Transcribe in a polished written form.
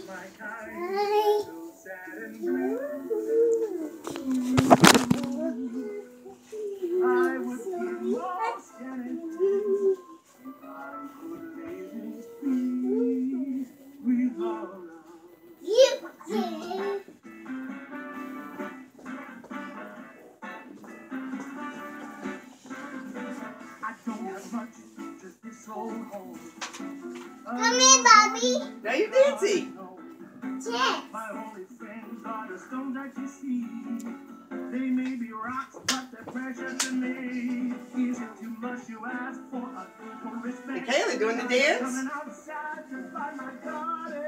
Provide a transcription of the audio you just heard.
Come here, Bobby. Now you're dancing. Yes. My only friends are the stones that you see. They may be rocks, but they're precious to me. Is it too much you ask for a little respect? Hey, Kaylee, doing the dance? Coming outside to find my garden.